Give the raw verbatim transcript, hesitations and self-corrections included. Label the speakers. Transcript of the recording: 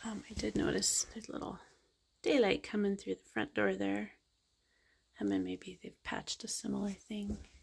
Speaker 1: Um, I did notice there's a little daylight coming through the front door there. Um, and maybe they've patched a similar thing